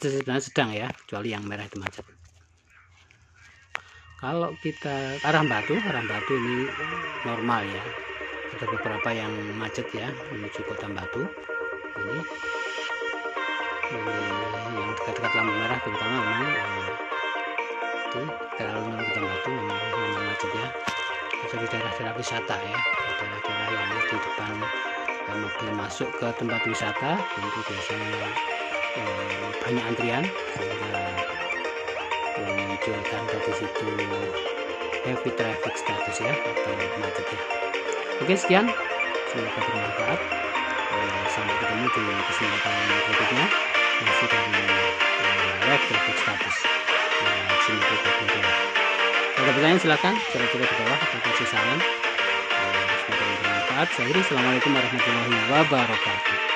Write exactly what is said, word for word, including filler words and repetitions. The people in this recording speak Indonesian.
macet sebenarnya sedang ya, kecuali yang merah itu macet. Kalau kita arah Batu, arah Batu ini normal ya. Ada beberapa yang macet ya menuju Kota Batu. Ini, ini yang dekat-dekat lampu merah terutama memang eh, itu terlalu Kota Batu memang, memang macet ya. Atau di daerah-daerah wisata ya, daerah-daerah yang di depan eh, mobil masuk ke tempat wisata itu biasanya eh, banyak antrian sehingga memunculkan dari situ heavy traffic status ya atau macet ya. Oke, sekian, semoga bermanfaat. Eh, sampai ketemu di kesempatan berikutnya masih dari eh, live traffic status eh, sini kita berdua. Kalau ada pertanyaan silakan kira-kira di bawah atau kasih saran. Eh, semoga bermanfaat. Saya Assalamualaikum warahmatullahi wabarakatuh.